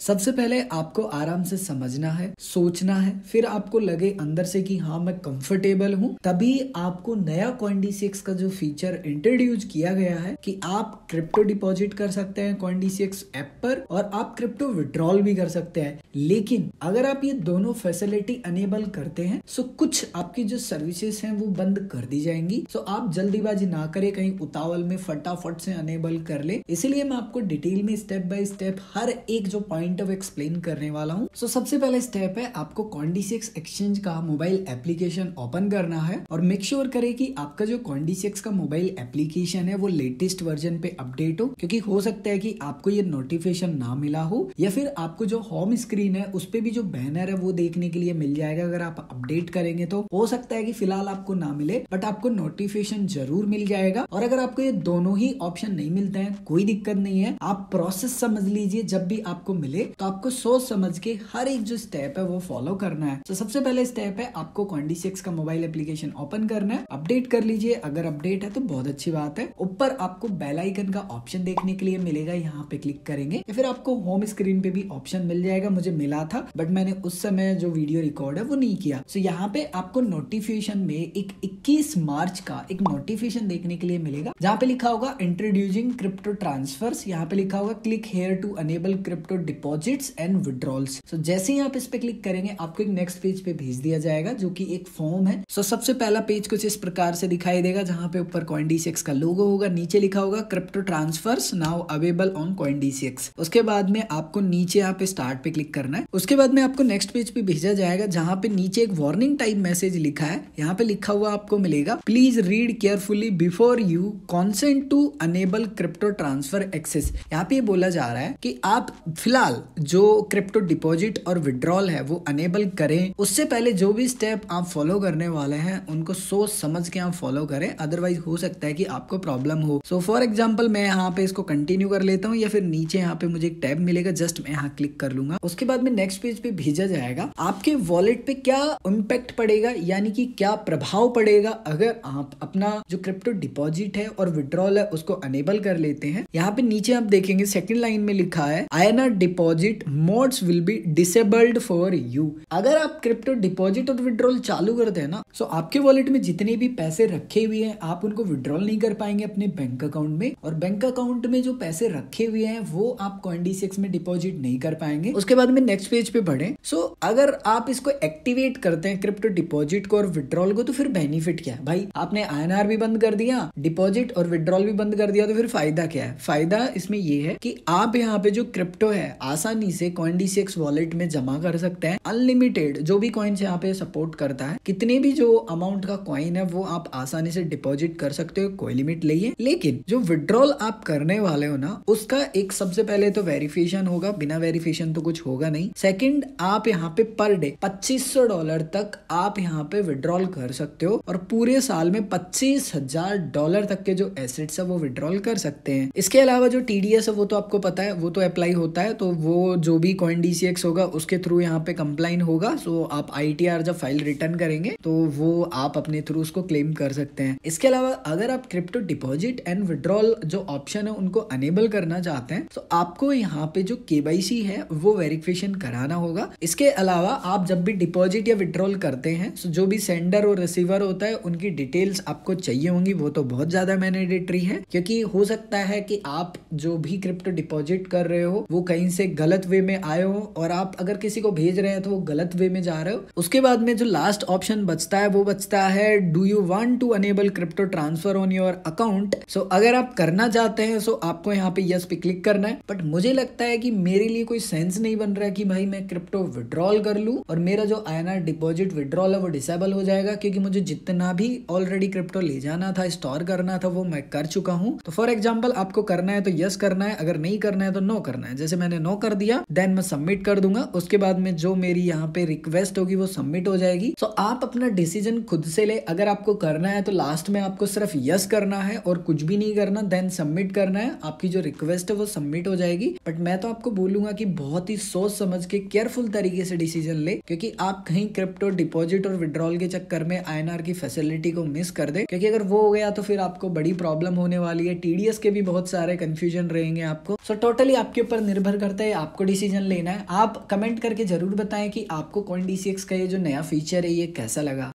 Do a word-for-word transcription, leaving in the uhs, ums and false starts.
सबसे पहले आपको आराम से समझना है, सोचना है, फिर आपको लगे अंदर से कि हाँ मैं कंफर्टेबल हूँ, तभी आपको नया कॉइनडीसीएक्स का जो फीचर इंट्रोड्यूस किया गया है कि आप क्रिप्टो डिपॉजिट कर सकते हैं कॉइनडीसीएक्स ऐप पर और आप क्रिप्टो विड्रॉल भी कर सकते हैं। लेकिन अगर आप ये दोनों फैसिलिटी अनेबल करते हैं सो कुछ आपकी जो सर्विसेज हैं वो बंद कर दी जाएंगी। सो आप जल्दीबाजी ना करें, कहीं उतावल में फटाफट से अनेबल कर ले। इसीलिए मैं आपको डिटेल में स्टेप बाय स्टेप हर एक जो पॉइंट ऑफ एक्सप्लेन करने वाला हूँ। सो सबसे पहला स्टेप है आपको कॉइनडीसीएक्स एक्सचेंज का मोबाइल एप्लीकेशन ओपन करना है और मेक श्योर करें कि आपका जो कॉइनडीसीएक्स का मोबाइल एप्लीकेशन है वो लेटेस्ट वर्जन पे अपडेट हो, क्योंकि हो सकता है कि आपको ये नोटिफिकेशन ना मिला हो या फिर आपको जो होम स्क्रीन है उस पे भी जो बैनर है वो देखने के लिए मिल जाएगा। अगर आप अपडेट करेंगे तो हो सकता है कि फिलहाल आपको ना मिले, बट आपको नोटिफिकेशन जरूर मिल जाएगा। और अगर आपको ये दोनों ही ऑप्शन नहीं मिलते हैं कोई दिक्कत नहीं है, आप प्रोसेस समझ लीजिए। जब भी आपको मिले तो आपको सोच समझ के हर एक जो स्टेप है वो फॉलो करना है। तो सबसे पहले स्टेप है आपको कॉइनडीसीएक्स का मोबाइल एप्लीकेशन ओपन करना है, अपडेट कर लीजिए। अगर अपडेट है तो बहुत अच्छी बात है। ऊपर आपको बेल आइकन का ऑप्शन देखने के लिए मिलेगा, यहाँ पे क्लिक करेंगे या फिर आपको होम स्क्रीन पे भी ऑप्शन मिल जाएगा। मुझे मिला था बट मैंने उस समय जो वीडियो रिकॉर्ड है वो नहीं किया। सो so, यहाँ पे आपको नोटिफिकेशन में एक इक्कीस मार्च का एक नोटिफिकेशन देखने के लिए मिलेगा, जहाँ पे लिखा होगा इंट्रोड्यूसिंग क्रिप्टो ट्रांसफर्स। यहाँ पे लिखा होगा click here to enable crypto deposits and withdrawals. So जैसे ही आप इस पे क्लिक करेंगे आपको एक नेक्स्ट पेज पे भेज दिया जाएगा जो कि एक फॉर्म है। सो so, सबसे पहला पेज कुछ इस प्रकार से दिखाई देगा, जहाँ पे ऊपर कॉइनडीसीएक्स का लोगो होगा, नीचे लिखा होगा crypto transfers now available on CoinDCX. उसके बाद में आपको नीचे यहाँ पे स्टार्ट पे क्लिक करना है। उसके बाद में आपको नेक्स्ट पेज पे भेजा जाएगा, जहाँ पे नीचे एक वार्निंग टाइप मैसेज लिखा है। यहाँ पे लिखा हुआ आपको मिलेगा please read carefully before you consent to enable crypto transfer access. यहाँ पे बोला जा रहा है कि आप फिलहाल जो क्रिप्टो डिपॉजिट और विड्रॉल है वो अनेबल करें, उससे पहले जो भी स्टेप आप फॉलो करने वाले हैं उनको सोच समझ के आप फॉलो करें, अदरवाइज हो सकता है कि आपको प्रॉब्लम हो। सो फॉर एग्जाम्पल मैं यहाँ पे इसको कंटिन्यू कर लेता हूँ या फिर नीचे यहाँ पे मुझे एक टैब मिलेगा, जस्ट मैं यहाँ क्लिक कर लूंगा। उसके बाद में नेक्स्ट पेज पे भेजा जाएगा आपके वॉलेट पे क्या इम्पैक्ट पड़ेगा, यानी कि क्या प्रभाव पड़ेगा अगर आप अपना जो क्रिप्टो डिपॉजिट है और विड्रॉल है उसको अनेबल कर लेते हैं। यहाँ पे नीचे आप देखेंगे सेकंड लाइन में लिखा है INR deposit modes will be disabled for you. अगर आप क्रिप्टो डिपॉजिट और विड्रॉल चालू करते हैं ना, सो आपके वॉलेट में जितने भी पैसे रखे हुए हैं आप उनको विड्रॉल नहीं कर पाएंगे अपने बैंक अकाउंट में, और बैंक अकाउंट में जो पैसे रखे हुए हैं वो आप कॉइनडीसीएक्स में डिपॉजिट नहीं कर पाएंगे। उसके बाद में नेक्स्ट पेज पे बढ़े। सो so, अगर आप इसको एक्टिवेट करते हैं क्रिप्टो डिपॉजिट को और विड्रॉल को, तो फिर बेनिफिट क्या है भाई? आपने आईएनआर भी बंद कर दिया, डिपॉजिट और विड्रॉल भी बंद कर दिया, तो फिर फायदा क्या है? फायदा इसमें ये है कि आप यहाँ पे जो क्रिप्टो है आसानी से कॉइनडीसीएक्स वॉलेट में जमा कर सकते हैं। अनलिमिटेड जो भी कॉइन्स यहाँ पे सपोर्ट करता है, कितने भी जो अमाउंट का कॉइन है वो आप आसानी से डिपॉजिट कर सकते हो, कोई लिमिट नहीं है। लेकिन जो विड्रॉल आप करने वाले हो ना, उसका एक सबसे पहले तो वेरिफिकेशन होगा, बिना वेरिफिकेशन तो कुछ होगा नहीं। सेकंड, आप यहाँ पे पर डे पच्चीस सौ डॉलर तक आप यहाँ पे विड्रॉल कर सकते हो और पूरे साल में पच्चीस हजार डॉलर तक के जो एसेट्स है वो विड्रॉल कर सकते हैं। इसके अलावा जो टीडीएस है वो तो आपको पता है, वो तो अप्लाई होता है, तो वो जो भी कॉइनडीसीएक्स होगा उसके थ्रू यहाँ पे कंप्लाइन होगा। सो आप आईटीआर जब फाइल रिटर्न करेंगे तो वो आप अपने थ्रू उसको क्लेम कर सकते हैं। इसके अलावा अगर आप क्रिप्टो डिपॉजिट एंड विड्रॉल जो ऑप्शन है उनको अनेबल करना चाहते हैं तो आपको यहाँ पे जो केवाईसी है वो वेरिफिकेशन कराना होगा। इसके अलावा आप जब भी डिपॉजिट या विड्रॉल करते हैं तो जो भी सेंडर और रिसीवर होता है उनकी डिटेल्स आपको चाहिए होंगी। वो तो बहुत ज्यादा मैंडेटरी है, क्योंकि हो सकता है कि आप जो भी क्रिप्टो डिपॉजिट कर रहे हो वो कहीं से गलत वे में आए हो और आप अगर किसी को भेज रहे हैं तो वो गलत वे में जा रहे हो। उसके बाद में जो लास्ट ऑप्शन बचता है वो बचता है do you want to enable crypto transfer on your account. So अगर आप करना चाहते हैं सो आपको यहाँ पे यस पे क्लिक करना है। बट मुझे लगता है कि मेरे लिए कोई सेंस नहीं बन रहा है कि भाई मैं क्रिप्टो विड्रॉल कर लूं और मेरा जो आईएनआर डिपॉजिट विड्रॉल है वो डिसेबल हो जाएगा, क्योंकि मुझे जितना भी ऑलरेडी क्रिप्टो ले जाना था, स्टोर करना था, वो मैं कर चुका हूं। तो फॉर एग्जांपल आपको करना है तो यस करना है, अगर नहीं करना है तो नो करना है। जैसे मैंने नो कर दिया, देन मैं सबमिट कर दूंगा। उसके बाद में जो मेरी यहाँ पे रिक्वेस्ट होगी वो सबमिट हो जाएगी। सो आप अपना डिसीजन खुद से ले। अगर आपको करना है तो लास्ट में आपको सिर्फ यस करना है और कुछ भी नहीं करना, देन सबमिट करना है। आपकी जो रिक्वेस्ट है वो सबमिट हो जाएगी। बट मैं तो आपको बोलूंगा कि बहुत ही सोच समझ के केयरफुल तरीके से डिसीजन ले, क्योंकि आप कहीं क्रिप्टो डिपॉजिट और विड्रॉल के चक्कर में आईएनआर की फैसिलिटी को मिस कर दे, क्योंकि अगर वो हो गया तो फिर आपको बड़ी प्रॉब्लम होने वाली है। टीडीएस के भी बहुत सारे कंफ्यूजन रहेंगे आपको। सो टोटली आपके ऊपर निर्भर करता है, आपको डिसीजन लेना है। आप कमेंट करके जरूर बताएं कि आपको कॉइन डी सी एक्स का ये जो नया फीचर है ये कैसा लगा।